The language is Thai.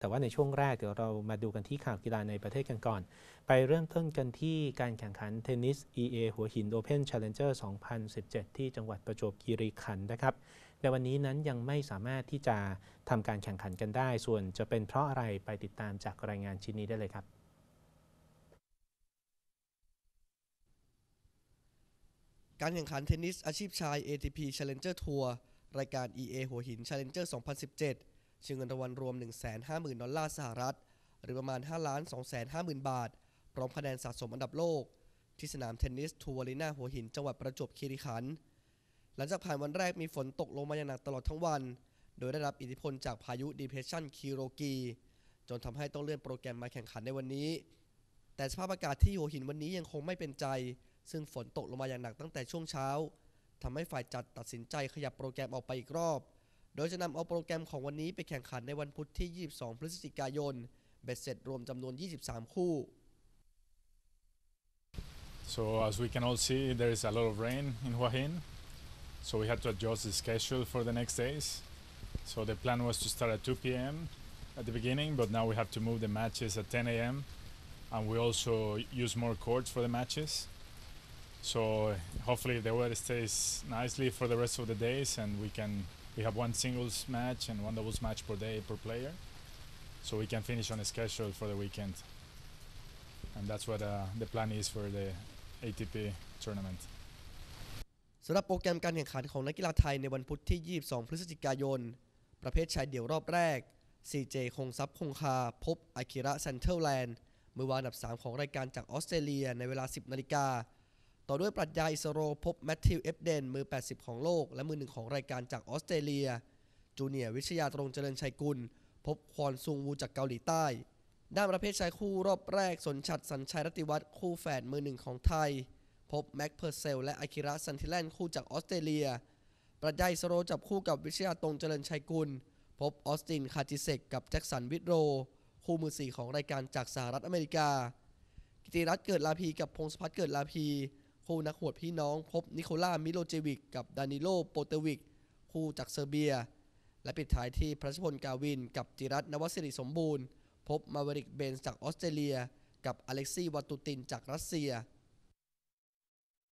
แต่ว่าในช่วงแรกเดี๋ยวเรามาดูกันที่ข่าวกีฬาในประเทศกันก่อนไปเริ่มต้นกันที่การแข่งขันเทนนิส EA หัวหิน Open Challenger 2017 ที่จังหวัดประจวบคีรีขันธ์นะครับในวันนี้นั้นยังไม่สามารถที่จะทำการแข่งขันกันได้ส่วนจะเป็นเพราะอะไรไปติดตามจากรายงานชิ้นนี้ได้เลยครับการแข่งขันเทนนิสอาชีพชาย ATP Challenger Tour รายการ EA หัวหิน Challenger 2017 ชิงเงินรางวัลรวม 150,000 ดอลลาร์สหรัฐหรือประมาณ 5,250,000 บาทพร้อมคะแนนสะสมอันดับโลกที่สนามเทนนิสทูวารีนาหัวหินจังหวัดประจวบคีรีขันธ์หลังจากผ่านวันแรกมีฝนตกลงมาอย่างหนักตลอดทั้งวันโดยได้รับอิทธิพลจากพายุ Depression คิโรกีจนทำให้ต้องเลื่อนโปรแกรมมาแข่งขันในวันนี้แต่สภาพอากาศที่หัวหินวันนี้ยังคงไม่เป็นใจซึ่งฝนตกลงมาอย่างหนักตั้งแต่ช่วงเช้าทำให้ฝ่ายจัดตัดสินใจขยับโปรแกรมออกไปอีกรอบโดยจะนำเอาโปรแกรมของวันนี้ไปแข่งขันในวันพุธที่ 22 พฤศจิกายนเบ็ดเสร็จรวมจำนวน 23 คู่ So as we can all see, there is a lot of rain in Hua Hin, so we had to adjust the schedule for the next days. So the plan was to start at 2 p.m. at the beginning, but now we have to move the matches at 10 a.m. and we also use more courts for the matches. So hopefully the weather stays nicely for the rest of the days, and we have one singles match and one doubles match per day per player, so we can finish on a schedule for the weekend. And that's what the plan is for the ATP tournament. สำหรับโปรแกรมการแข่งขันของนักกีฬาไทยในวันพุธที่ 22 พฤศจิกายนประเภทชายเดี่ยวรอบแรก CJ คงทรัพย์คงคาพบอากิระซันเทลแลนด์มือวางอันดับ 3 ของรายการจากออสเตรเลียในเวลา 10 นาฬิกาต่อด้วยปรัชญาอิสโรพบแมทธิว เอฟเดนมือ 80 ของโลกและมือ 1 ของรายการจากออสเตรเลียจูเนียร์วิชยาตรงเจริญชัยกุลพบควอนซุงวูจากเกาหลีใต้ด้านประเภทชายคู่รอบแรกสนฉัตรสัญชัยรัตติวัฒน์คู่แฝดมือ 1 ของไทยพบแม็กเพอร์เซลและอากิระซันทิแลนด์คู่จากออสเตรเลียปรัชญาอิสโรจับคู่กับวิชยาตรงเจริญชัยกุลพบออสตินคาจิเซกกับแจ็คสันวิทโรคู่มือ 4 ของรายการจากสหรัฐอเมริกากิติรัตน์เกิดลาภีกับพงศพัฒน์เกิดลาภีคู่นักหวดพี่น้องพบนิโคล่ามิโลเจวิกกับดานิโลโปเตวิกคู่จากเซอร์เบียและปิดท้ายที่พระชพลกาวินกับจิรัตน์นวสิริสมบูรณ์พบมาเวริกเบนส์จากออสเตรเลียกับอเล็กซี่วาตูตินจากรัสเซีย